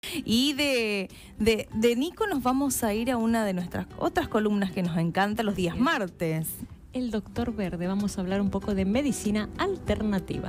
Y de Nico nos vamos a ir a una de nuestras otras columnas que nos encanta los días martes. El Doctor Verde. Vamos a hablar un poco de medicina alternativa.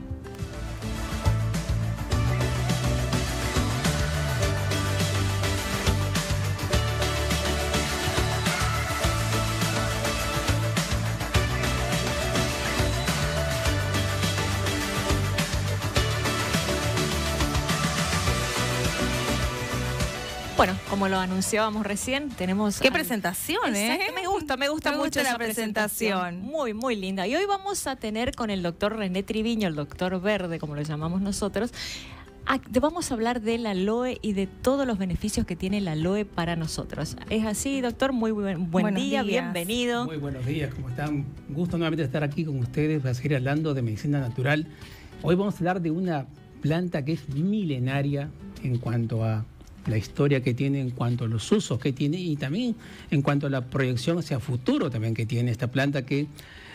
Bueno, como lo anunciábamos recién, tenemos... ¡Qué presentación, Exacto, me gusta mucho la esa presentación. Muy, muy linda. Y hoy vamos a tener con el doctor René Triviño, el Doctor Verde, como lo llamamos nosotros, vamos a hablar del aloe y de todos los beneficios que tiene el aloe para nosotros. ¿Es así, doctor? Muy buen día, bienvenido. Muy buenos días, ¿cómo están? Un gusto nuevamente estar aquí con ustedes para seguir hablando de medicina natural. Hoy vamos a hablar de una planta que es milenaria en cuanto a la historia que tiene, en cuanto a los usos que tiene y también en cuanto a la proyección hacia futuro también que tiene esta planta que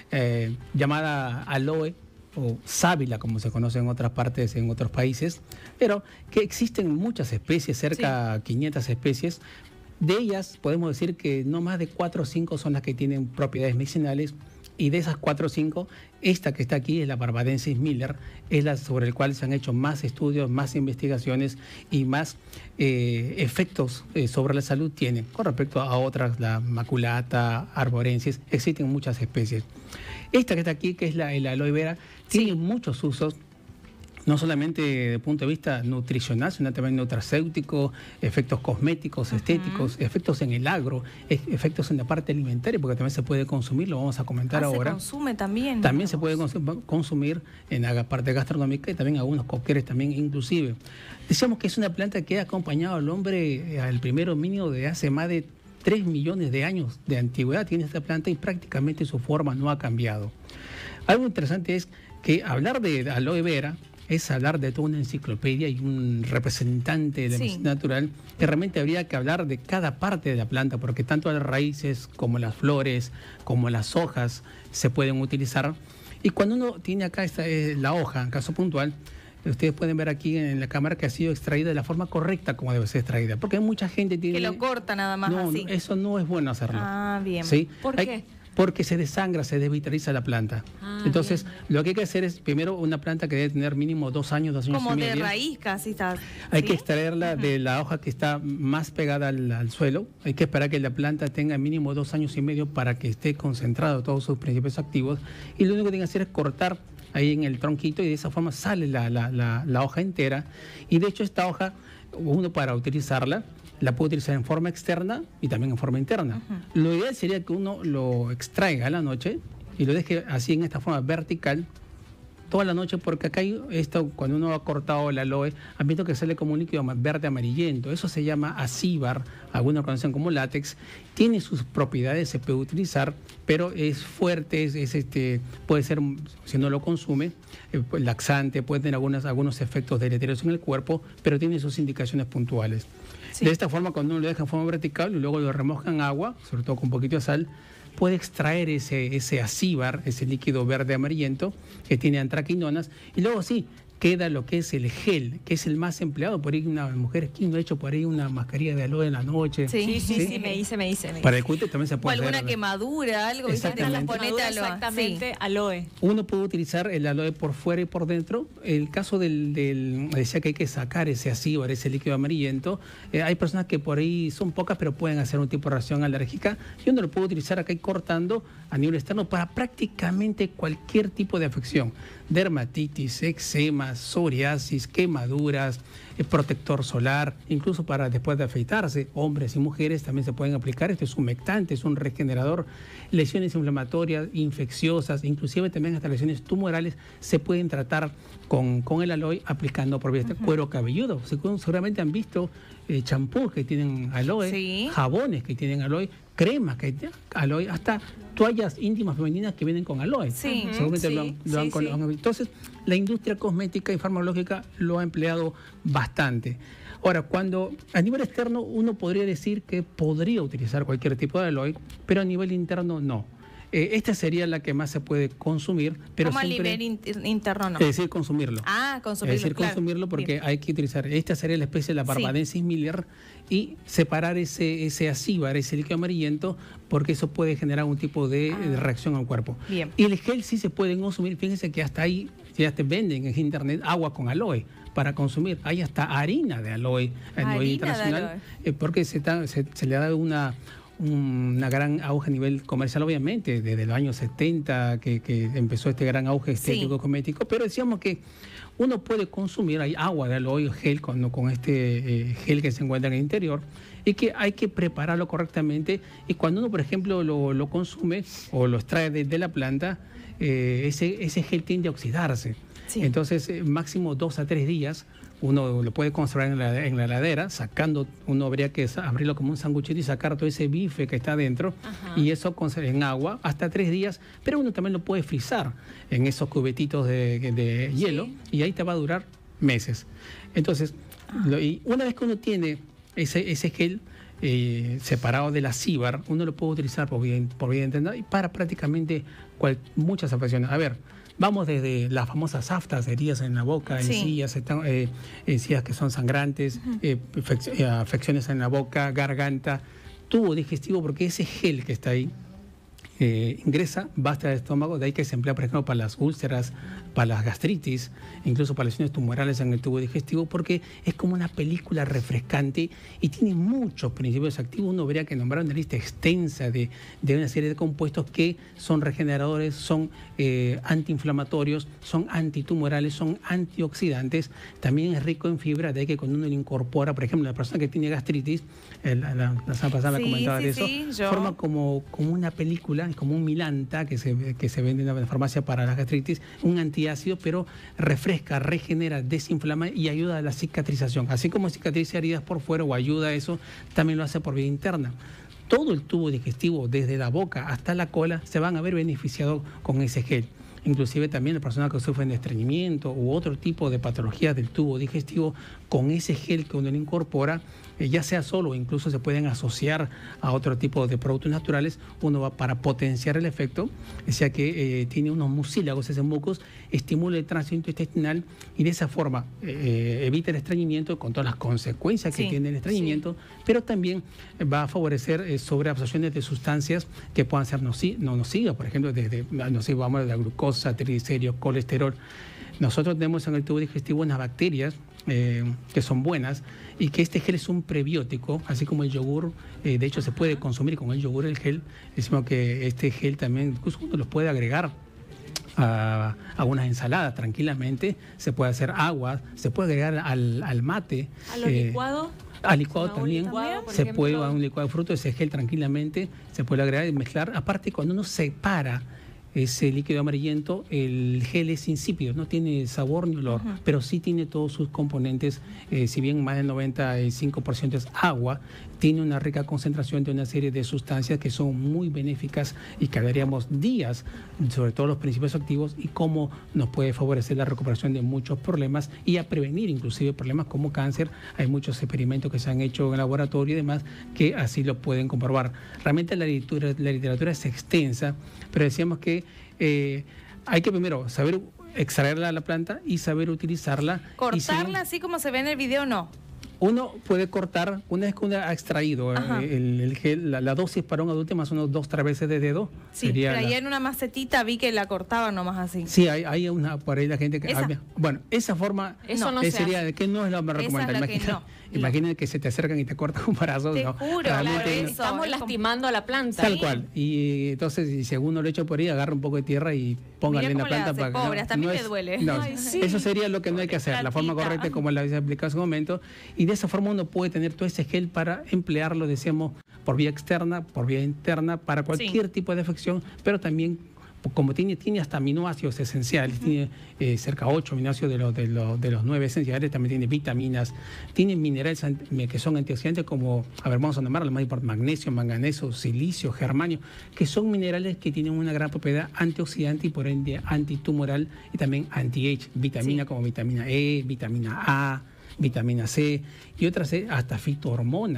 llamada aloe o sábila, como se conoce en otras partes, en otros países, pero que existen muchas especies, cerca de 500 especies. De ellas podemos decir que no más de 4 o 5 son las que tienen propiedades medicinales, y de esas 4 o 5, esta que está aquí es la Barbadensis Miller, es la sobre la cual se han hecho más estudios, más investigaciones y más efectos sobre la salud tiene. Con respecto a otras, la Maculata, Arborensis, existen muchas especies. Esta que está aquí, que es el aloe vera, tiene muchos usos, no solamente desde el punto de vista nutricional, sino también nutracéutico, efectos cosméticos, estéticos, efectos en el agro, efectos en la parte alimentaria, porque también se puede consumir, lo vamos a comentar ahora. Se consume también. También se puede consumir en la parte gastronómica y también algunos cócteles también inclusive. Decíamos que es una planta que ha acompañado al hombre al primer hominio de hace más de 3 millones de años de antigüedad. Tiene esta planta y prácticamente su forma no ha cambiado. Algo interesante es que hablar de aloe vera es hablar de toda una enciclopedia y un representante de la medicina natural, que realmente habría que hablar de cada parte de la planta, porque tanto las raíces como las flores, como las hojas se pueden utilizar. Y cuando uno tiene acá la hoja, en caso puntual, ustedes pueden ver aquí en la cámara que ha sido extraída de la forma correcta como debe ser extraída, porque hay mucha gente que lo corta nada más así. No, eso no es bueno hacerlo. Ah, bien. ¿Sí? ¿Por qué? Porque se desangra, se desvitaliza la planta. Entonces, lo que hay que hacer es, primero, una planta que debe tener mínimo 2 años, 2 años y medio. Como de raíz casi está. Hay que extraerla de la hoja que está más pegada al suelo. Hay que esperar que la planta tenga mínimo 2 años y medio para que esté concentrado todos sus principios activos. Y lo único que tiene que hacer es cortar ahí en el tronquito y de esa forma sale la hoja entera. Y de hecho esta hoja, uno para utilizarla, la puede utilizar en forma externa y también en forma interna. Lo ideal sería que uno lo extraiga a la noche y lo deje así en esta forma vertical toda la noche, porque acá hay esto, cuando uno ha cortado el aloe, han visto que sale como un líquido verde amarillento. Eso se llama acíbar, algunos lo conocen como látex. Tiene sus propiedades, se puede utilizar, pero es fuerte, puede ser, si no lo consume, laxante, puede tener algunos efectos deleterios en el cuerpo, pero tiene sus indicaciones puntuales. De esta forma, cuando uno lo deja en forma vertical y luego lo remoja en agua, sobre todo con un poquito de sal, puede extraer ese acíbar, ese líquido verde amarillento que tiene antraquinonas, y luego sí, queda lo que es el gel, que es el más empleado. Por ahí una mujer no ha hecho por ahí una mascarilla de aloe en la noche. Sí, me hice. Para el cutis también se puede hacer. O alguna hacer quemadura, algo. Exactamente, aloe. Uno puede utilizar el aloe por fuera y por dentro. El caso decía que hay que sacar ese acíbar, ese líquido amarillento. Hay personas que por ahí son pocas, pero pueden hacer un tipo de reacción alérgica. Y uno lo puede utilizar acá y cortando a nivel externo para prácticamente cualquier tipo de afección. Dermatitis, eczema, psoriasis, quemaduras, protector solar, incluso para después de afeitarse, hombres y mujeres también se pueden aplicar. Este es humectante, es un regenerador. Lesiones inflamatorias, infecciosas, inclusive también hasta lesiones tumorales se pueden tratar con el aloe aplicando por vía de cuero cabelludo. Seguramente han visto champús que tienen aloe, jabones que tienen aloe, cremas que tienen aloe, hasta toallas íntimas femeninas que vienen con aloe. Seguramente lo han visto. Entonces, la industria cosmética y farmacológica lo ha empleado bastante. Ahora, cuando a nivel externo uno podría decir que podría utilizar cualquier tipo de aloe, pero a nivel interno no. esta sería la que más se puede consumir, pero como siempre... a nivel interno, no. Es decir, consumirlo. Ah, consumirlo, Es decir, claro. consumirlo porque Bien. hay que utilizar, esta sería la especie de la Barbadensis miller, y separar ese acíbar, ese líquido amarillento, porque eso puede generar un tipo de reacción al cuerpo. Bien. Y el gel sí se puede consumir, fíjense que hasta ahí ya te venden en internet agua con aloe para consumir. Hay hasta harina de aloe a nivel Harina internacional, de porque se le ha dado una gran auge a nivel comercial, obviamente, desde los años 70 que empezó este gran auge estético cosmético, pero decíamos que uno puede consumir, hay agua de aloe gel con este gel que se encuentra en el interior, y que hay que prepararlo correctamente, y cuando uno, por ejemplo, lo consume o lo extrae de la planta, ese gel tiende a oxidarse. Sí. Entonces, máximo 2 a 3 días, uno lo puede conservar en la heladera, uno habría que abrirlo como un sanguchito y sacar todo ese bife que está adentro, y eso en agua hasta 3 días, pero uno también lo puede frizar en esos cubetitos de hielo, y ahí te va a durar meses. Entonces, y una vez que uno tiene ese gel separado del acíbar, uno lo puede utilizar por vía interna y para prácticamente muchas afecciones. A ver, vamos desde las famosas aftas, heridas en la boca, encías que son sangrantes, afecciones en la boca, garganta, tubo digestivo, porque ese gel que está ahí ingresa, va hasta el estómago, de ahí que se emplea, por ejemplo, para las úlceras, para las gastritis, incluso para lesiones tumorales en el tubo digestivo, porque es como una película refrescante y tiene muchos principios activos. Uno vería que nombraron una lista extensa de una serie de compuestos que son regeneradores, son antiinflamatorios, son antitumorales, son antioxidantes. También es rico en fibra, de ahí que cuando uno lo incorpora, por ejemplo, la persona que tiene gastritis, la semana pasada me comentaba de eso, forma como una película, como un Milanta que se vende en la farmacia para la gastritis, un antiácido, pero refresca, regenera, desinflama y ayuda a la cicatrización. Así como cicatriza heridas por fuera o ayuda a eso, también lo hace por vía interna. Todo el tubo digestivo, desde la boca hasta la cola, se van a ver beneficiados con ese gel. Inclusive también las personas que sufren de estreñimiento u otro tipo de patologías del tubo digestivo, con ese gel que uno le incorpora, ya sea solo, incluso se pueden asociar a otro tipo de productos naturales, uno va para potenciar el efecto, o sea que tiene unos mucílagos, ese mucus, estimula el tránsito intestinal y de esa forma evita el estreñimiento con todas las consecuencias que tiene el estreñimiento, pero también va a favorecer sobreabsorciones de sustancias que puedan ser nocivas, por ejemplo, vamos de la glucosa, triglicéridos, colesterol. Nosotros tenemos en el tubo digestivo unas bacterias que son buenas y que este gel es un prebiótico, así como el yogur, de hecho se puede consumir con el yogur el gel. Decimos que este gel también, incluso uno lo puede agregar a unas ensaladas tranquilamente, se puede hacer agua, se puede agregar al mate. ¿A los licuados? Al licuado también, se puede a un licuado de frutos, ese gel tranquilamente se puede agregar y mezclar. Aparte, cuando uno separa ese líquido amarillento, el gel es insípido, no tiene sabor ni olor, pero sí tiene todos sus componentes, si bien más del 95% es agua, tiene una rica concentración de una serie de sustancias que son muy benéficas y que hablaríamos días, sobre todo los principios activos y cómo nos puede favorecer la recuperación de muchos problemas y a prevenir inclusive problemas como cáncer. Hay muchos experimentos que se han hecho en laboratorio y demás que así lo pueden comprobar. Realmente la literatura es extensa, pero decíamos que hay que primero saber extraerla de la planta y saber utilizarla. Cortarla así como se ve en el video, no. Uno puede cortar, una vez que uno ha extraído el gel, la dosis para un adulto más o menos 2-3 veces de dedo. Sí, pero ahí en una macetita vi que la cortaban nomás así. Sí, hay una por ahí la gente que... Bueno, esa forma sería que no es la más recomendable. Imagínate que se te acercan y te cortan un brazo. Te juro, estamos lastimando a la planta. Tal cual. Y entonces, si uno lo echa por ahí, agarra un poco de tierra y póngale en la planta para que... Pobre, hasta a mí me duele. No, eso sería lo que no hay que hacer. La forma correcta, como la habéis explicado hace un momento. Y de esa forma uno puede tener todo ese gel para emplearlo, decíamos, por vía externa, por vía interna, para cualquier tipo de afección, pero también como tiene hasta aminoácidos esenciales, tiene cerca de 8 aminoácidos de los 9 esenciales, también tiene vitaminas, tiene minerales que son antioxidantes como, vamos a nombrarlo, magnesio, manganeso, silicio, germanio, que son minerales que tienen una gran propiedad antioxidante y por ende antitumoral y también anti-age, vitamina como vitamina E, vitamina A, vitamina C y otras hasta fitohormonas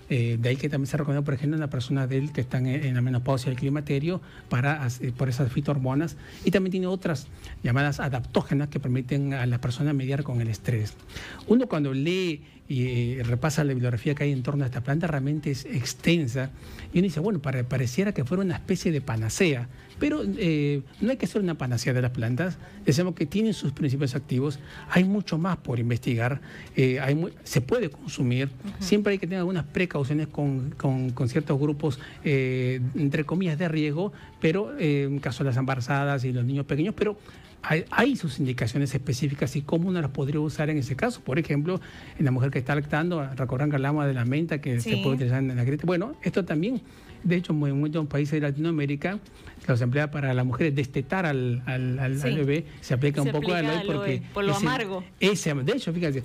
De ahí que también se recomienda, por ejemplo, en las personas que están en la menopausia y el climaterio por esas fitohormonas. Y también tiene otras llamadas adaptógenas que permiten a la persona mediar con el estrés. Uno cuando lee y repasa la bibliografía que hay en torno a esta planta, realmente es extensa. Y uno dice, bueno, pareciera que fuera una especie de panacea, pero no hay que ser una panacea de las plantas. Decimos que tienen sus principios activos, hay mucho más por investigar, se puede consumir, siempre hay que tener algunas precauciones con ciertos grupos, entre comillas, de riesgo, pero en caso de las embarazadas y los niños pequeños, pero hay sus indicaciones específicas y cómo uno las podría usar en ese caso. Por ejemplo, en la mujer que está lactando, recordarán que hablamos de la menta que se puede utilizar en la grieta. Bueno, esto también, de hecho, en muchos países de Latinoamérica, los emplea para las mujeres destetar al bebé, se aplica un poco de aloe porque... por lo amargo. De hecho, fíjate,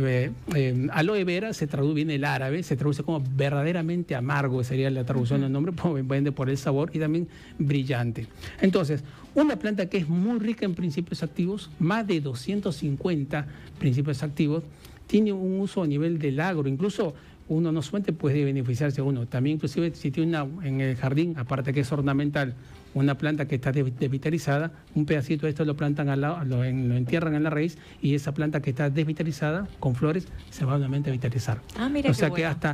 aloe vera viene del árabe, se traduce como verdaderamente amargo, sería la traducción del nombre, por el sabor, y también brillante. Entonces, una planta que es muy rica en principios activos, más de 250 principios activos, tiene un uso a nivel del agro, incluso uno no solamente puede beneficiarse uno, también inclusive si tiene en el jardín, aparte que es ornamental, una planta que está desvitalizada, un pedacito de esto lo plantan al lado, lo entierran en la raíz, y esa planta que está desvitalizada con flores se va nuevamente a vitalizar. Mira, o sea que bueno. Hasta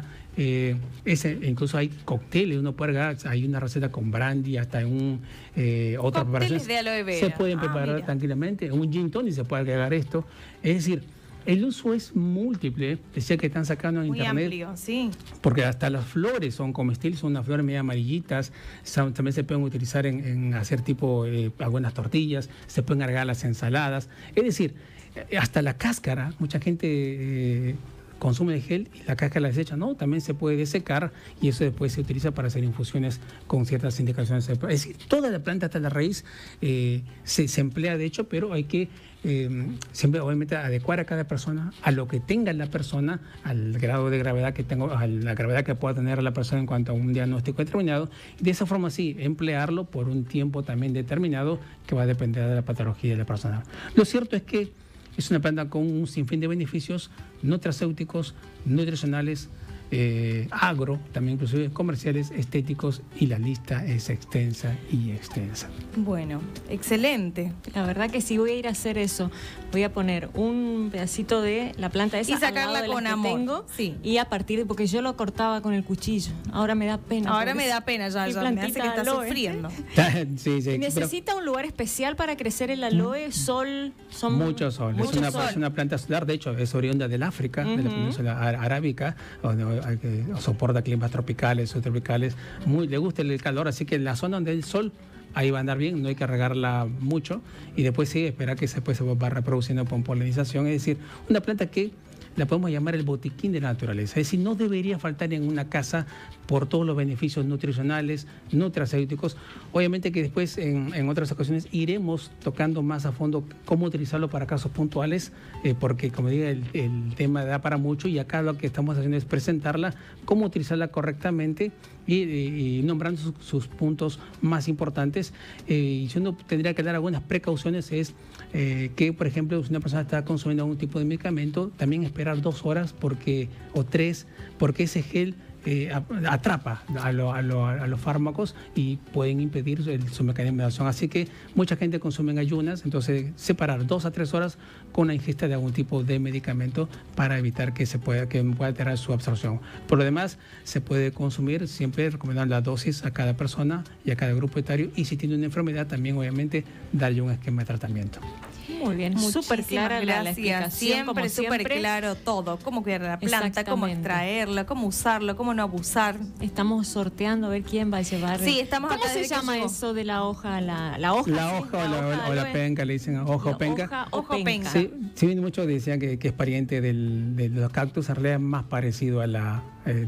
incluso hay cócteles, uno puede agarrar, hay una receta con brandy, hasta en otra preparación. De aloe vera. Se pueden preparar tranquilamente, un gin tonic se puede agregar esto. Es decir, el uso es múltiple, decía que están sacando en internet. Muy amplio, sí. Porque hasta las flores son comestibles, son unas flores medio amarillitas, también se pueden utilizar en hacer tipo algunas tortillas, se pueden agregar las ensaladas. Es decir, hasta la cáscara, mucha gente consume el gel y la cáscara la desecha, no, también se puede desecar y eso después se utiliza para hacer infusiones con ciertas indicaciones. Es decir, toda la planta hasta la raíz se emplea de hecho, pero hay que siempre obviamente adecuar a cada persona a lo que tenga la persona, al grado de gravedad que tenga, a la gravedad que pueda tener la persona en cuanto a un diagnóstico determinado, y de esa forma sí, emplearlo por un tiempo también determinado que va a depender de la patología de la persona. Lo cierto es que es una planta con un sinfín de beneficios nutracéuticos, nutricionales, agro, también inclusive comerciales, estéticos, y la lista es extensa y extensa. Bueno, excelente. La verdad que sí, voy a ir a hacer eso. Voy a poner un pedacito de la planta esa y sacarla al lado de con amor. Tengo, sí. Y a partir de, porque yo lo cortaba con el cuchillo. Ahora me da pena. Ahora me da pena, ya me hace que está sufriendo. Sí, ¿Y necesita un lugar especial para crecer el aloe? Sol, mucho sol. Es una planta solar, de hecho, es oriunda del África, de la península arábica, donde soporta climas tropicales, subtropicales, le gusta el calor, así que en la zona donde hay el sol, ahí va a andar bien, no hay que regarla mucho, y después sí, esperar que después se va reproduciendo con polinización, es decir, una planta que la podemos llamar el botiquín de la naturaleza, es decir, no debería faltar en una casa por todos los beneficios nutricionales, nutracéuticos. Obviamente que después en otras ocasiones iremos tocando más a fondo cómo utilizarlo para casos puntuales, porque como digo, el tema da para mucho, y acá lo que estamos haciendo es presentarla, cómo utilizarla correctamente y nombrando sus puntos más importantes. Y si uno tendría que dar algunas precauciones es que, por ejemplo, si una persona está consumiendo algún tipo de medicamento, también esperar 2 horas o 3, porque ese gel atrapa a los fármacos y pueden impedir su mecanismo de acción. Así que mucha gente consume en ayunas, entonces separar 2 a 3 horas con la ingesta de algún tipo de medicamento para evitar que pueda alterar su absorción. Por lo demás, se puede consumir, siempre recomendando la dosis a cada persona y a cada grupo etario, y si tiene una enfermedad también obviamente darle un esquema de tratamiento. Muy bien, súper clara la explicación. Siempre súper claro todo, cómo cuidar la planta, cómo extraerla, cómo usarla, cómo no abusar. Estamos sorteando a ver quién va a llevar. Sí, estamos ¿Cómo se llama eso de la hoja? La hoja. La hoja o la penca, le dicen hoja o penca. Hoja o penca. Sí, muchos decían que es pariente de los cactus, en realidad es más parecido a la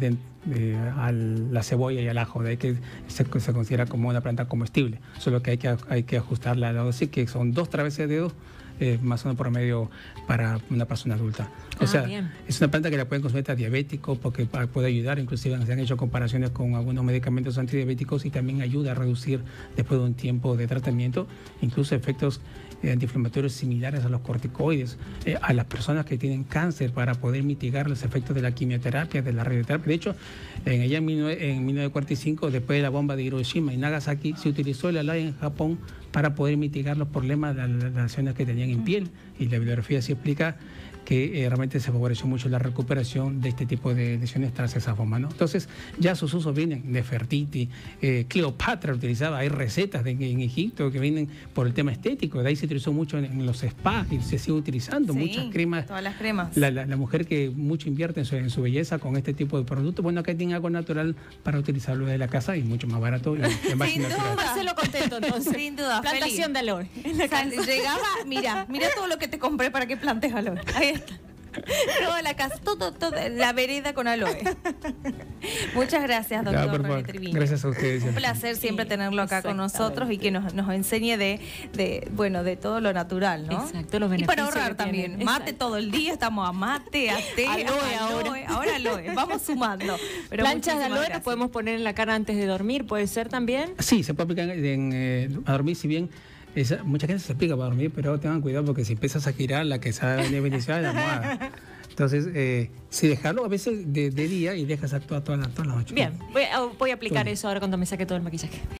cebolla y al ajo, de ahí que se considera como una planta comestible, solo que hay que ajustarla a la dosis, que son 2 traveses de dedo, más o menos por medio para una persona adulta. O sea, bien. Es una planta que la pueden consumir hasta diabéticos, porque puede ayudar, inclusive se han hecho comparaciones con algunos medicamentos antidiabéticos, y también ayuda a reducir después de un tiempo de tratamiento, incluso efectos antiinflamatorios similares a los corticoides, a las personas que tienen cáncer para poder mitigar los efectos de la quimioterapia, de la radioterapia. De hecho, en 1945, después de la bomba de Hiroshima y Nagasaki, se utilizó el aloe en Japón para poder mitigar los problemas de las lesiones que tenían en piel. Y la bibliografía sí explica que realmente se favoreció mucho la recuperación de este tipo de lesiones tras esa bomba, ¿no? Entonces, ya sus usos vienen Nefertiti, Cleopatra utilizaba, hay recetas en Egipto que vienen por el tema estético, de ahí se utilizó mucho en los spas y se sigue utilizando muchas cremas. Todas las cremas. La mujer que mucho invierte en su belleza con este tipo de productos, bueno, acá tiene algo natural para utilizarlo de la casa y mucho más barato y más Sin natural. duda. Hacelo contento entonces. Sin duda, Plantación de aloe. Llegaba, mira todo lo que te compré para que plantes aloe. Ahí está. Toda la casa, todo, la vereda con aloe. Muchas gracias, doctor No, René Triviño. gracias a ustedes. Un placer siempre tenerlo acá con nosotros y que nos enseñe de todo lo natural, ¿no? Exacto, los y para beneficios ahorrar que también. tienen. Mate Exacto. todo el día, estamos a mate, a té, Aloe ahora aloe. Vamos sumando. Pero Planchas de muchísimas aloe nos gracias. podemos poner en la cara antes de dormir, ¿puede ser también? Sí, se puede aplicar a dormir, si bien mucha gente se aplica para dormir, pero tengan cuidado porque si empiezas a girar la que sabe de bendición la almohada. Entonces, si dejarlo a veces de día y dejas actuar todas las noches. Bien, voy a aplicar eso ahora cuando me saque todo el maquillaje.